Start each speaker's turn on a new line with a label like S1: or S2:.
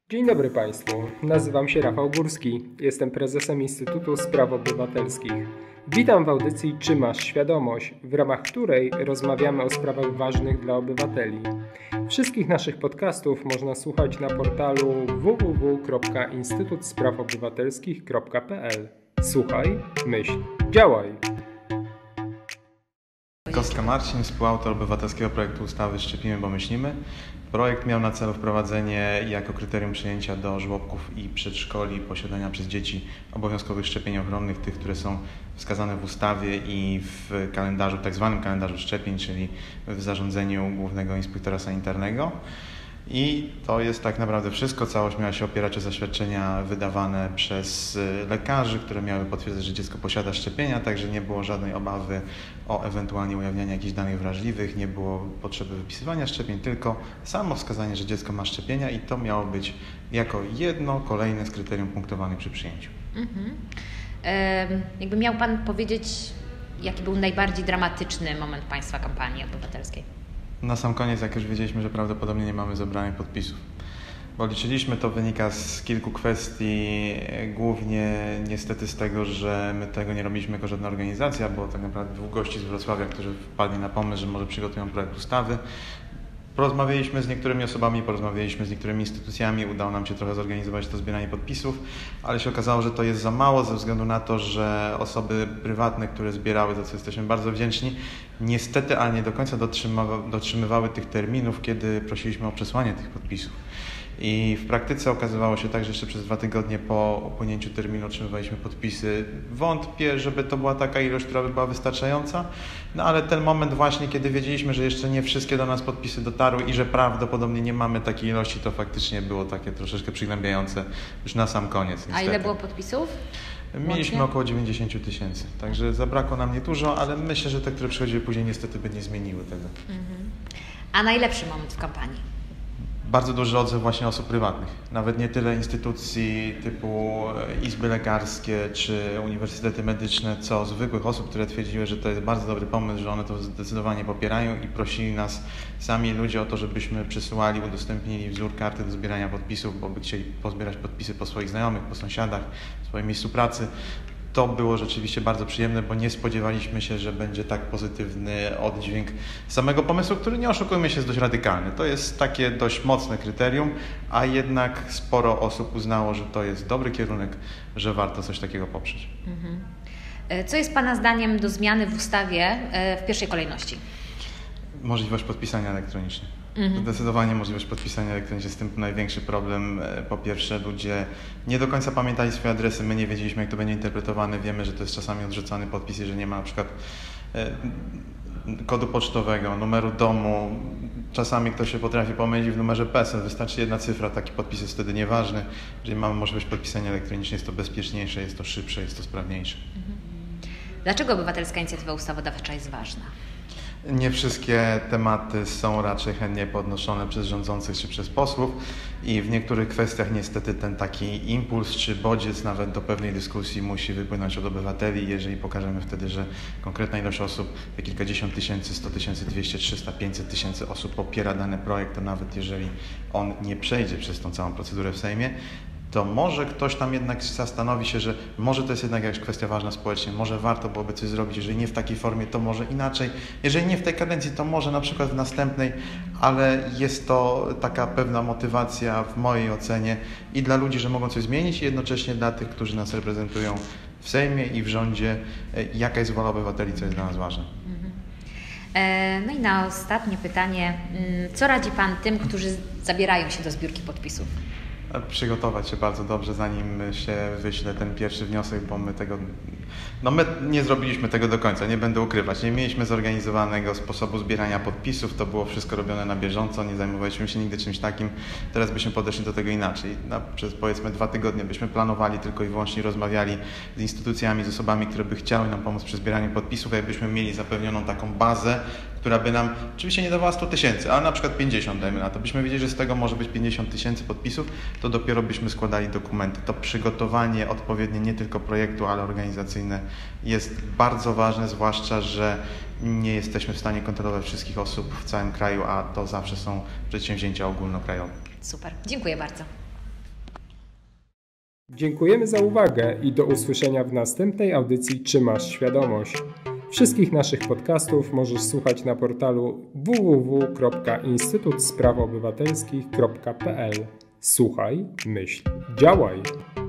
S1: Dzień dobry Państwu, nazywam się Rafał Górski, jestem prezesem Instytutu Spraw Obywatelskich. Witam w audycji Czy masz świadomość, w ramach której rozmawiamy o sprawach ważnych dla obywateli. Wszystkich naszych podcastów można słuchać na portalu www.instytutspraw-obywatelskich.pl. Słuchaj, myśl, działaj!
S2: Kostka Marcin, współautor obywatelskiego projektu ustawy Szczepimy, bo myślimy. Projekt miał na celu wprowadzenie jako kryterium przyjęcia do żłobków i przedszkoli posiadania przez dzieci obowiązkowych szczepień ochronnych, tych, które są wskazane w ustawie i w kalendarzu, tak zwanym kalendarzu szczepień, czyli w zarządzeniu Głównego Inspektora Sanitarnego. I to jest tak naprawdę wszystko. Całość miała się opierać o zaświadczenia wydawane przez lekarzy, które miały potwierdzać, że dziecko posiada szczepienia, także nie było żadnej obawy o ewentualnie ujawnianie jakichś danych wrażliwych, nie było potrzeby wypisywania szczepień, tylko samo wskazanie, że dziecko ma szczepienia i to miało być jako jedno kolejne z kryterium punktowanych przy przyjęciu.
S3: Jakby miał Pan powiedzieć, jaki był najbardziej dramatyczny moment Państwa kampanii obywatelskiej?
S2: Na sam koniec, jak już wiedzieliśmy, że prawdopodobnie nie mamy zebranych podpisów. Bo liczyliśmy, to wynika z kilku kwestii, głównie niestety z tego, że my tego nie robiliśmy jako żadna organizacja, bo tak naprawdę dwóch gości z Wrocławia, którzy wpadli na pomysł, że może przygotują projekt ustawy. Porozmawialiśmy z niektórymi osobami, porozmawialiśmy z niektórymi instytucjami, udało nam się trochę zorganizować to zbieranie podpisów, ale się okazało, że to jest za mało ze względu na to, że osoby prywatne, które zbierały, za co jesteśmy bardzo wdzięczni, niestety, ale nie do końca dotrzymywały tych terminów, kiedy prosiliśmy o przesłanie tych podpisów. I w praktyce okazywało się tak, że jeszcze przez 2 tygodnie po upłynięciu terminu otrzymywaliśmy podpisy. Wątpię, żeby to była taka ilość, która by była wystarczająca, no ale ten moment właśnie, kiedy wiedzieliśmy, że jeszcze nie wszystkie do nas podpisy dotarły i że prawdopodobnie nie mamy takiej ilości, to faktycznie było takie troszeczkę przygnębiające już na sam koniec. Niestety.
S3: A ile było podpisów?
S2: Mieliśmy około 90 000, także zabrakło nam niedużo, ale myślę, że te, które przychodziły później, niestety by nie zmieniły tego.
S3: A najlepszy moment w kampanii?
S2: Bardzo duży odzew właśnie osób prywatnych. Nawet nie tyle instytucji typu izby lekarskie czy uniwersytety medyczne, co zwykłych osób, które twierdziły, że to jest bardzo dobry pomysł, że one to zdecydowanie popierają i prosili nas sami ludzie o to, żebyśmy przysyłali, udostępnili wzór karty do zbierania podpisów, bo by chcieli pozbierać podpisy po swoich znajomych, po sąsiadach, w swoim miejscu pracy. To było rzeczywiście bardzo przyjemne, bo nie spodziewaliśmy się, że będzie tak pozytywny oddźwięk samego pomysłu, który, nie oszukujmy się, jest dość radykalny. To jest takie dość mocne kryterium, a jednak sporo osób uznało, że to jest dobry kierunek, że warto coś takiego poprzeć.
S3: Co jest Pana zdaniem do zmiany w ustawie w pierwszej kolejności?
S2: Możliwość podpisania elektronicznie. Zdecydowanie możliwość podpisania elektronicznie, jest z tym największy problem. Po pierwsze, ludzie nie do końca pamiętali swoje adresy, my nie wiedzieliśmy, jak to będzie interpretowane. Wiemy, że to jest czasami odrzucany podpis, jeżeli nie ma na przykład kodu pocztowego, numeru domu. Czasami ktoś się potrafi pomylić w numerze PESEL, wystarczy jedna cyfra, taki podpis jest wtedy nieważny. Jeżeli mamy możliwość podpisania elektronicznie, jest to bezpieczniejsze, jest to szybsze, jest to sprawniejsze.
S3: Dlaczego obywatelska inicjatywa ustawodawcza jest ważna?
S2: Nie wszystkie tematy są raczej chętnie podnoszone przez rządzących czy przez posłów i w niektórych kwestiach niestety ten taki impuls czy bodziec nawet do pewnej dyskusji musi wypłynąć od obywateli. Jeżeli pokażemy wtedy, że konkretna ilość osób, te kilkadziesiąt tysięcy, 100 000, 200, 300, 500 tysięcy osób popiera dany projekt, to nawet jeżeli on nie przejdzie przez tą całą procedurę w Sejmie, to może ktoś tam jednak zastanowi się, że może to jest jednak jakaś kwestia ważna społecznie, może warto byłoby coś zrobić, jeżeli nie w takiej formie, to może inaczej, jeżeli nie w tej kadencji, to może na przykład w następnej, ale jest to taka pewna motywacja w mojej ocenie i dla ludzi, że mogą coś zmienić i jednocześnie dla tych, którzy nas reprezentują w Sejmie i w rządzie, jaka jest wola obywateli, co jest dla nas ważne.
S3: No i na ostatnie pytanie, co radzi Pan tym, którzy zabierają się do zbiórki podpisów?
S2: Przygotować się bardzo dobrze, zanim się wyśle ten pierwszy wniosek, bo my nie zrobiliśmy tego do końca, nie będę ukrywać. Nie mieliśmy zorganizowanego sposobu zbierania podpisów, to było wszystko robione na bieżąco, nie zajmowaliśmy się nigdy czymś takim. Teraz byśmy podeszli do tego inaczej. Przez powiedzmy 2 tygodnie byśmy planowali tylko i wyłącznie, rozmawiali z instytucjami, z osobami, które by chciały nam pomóc przy zbieraniu podpisów, jakbyśmy mieli zapewnioną taką bazę, która by nam oczywiście nie dawała 100 000, ale na przykład 50, dajmy na to. Byśmy wiedzieli, że z tego może być 50 000 podpisów, to dopiero byśmy składali dokumenty. To przygotowanie odpowiednie nie tylko projektu, ale organizacyjne jest bardzo ważne, zwłaszcza, że nie jesteśmy w stanie kontrolować wszystkich osób w całym kraju, a to zawsze są przedsięwzięcia ogólnokrajowe.
S3: Super, dziękuję bardzo.
S1: Dziękujemy za uwagę i do usłyszenia w następnej audycji Czy masz świadomość? Wszystkich naszych podcastów możesz słuchać na portalu www.instytutsprawoobywatelskich.pl. Słuchaj, myśl, działaj!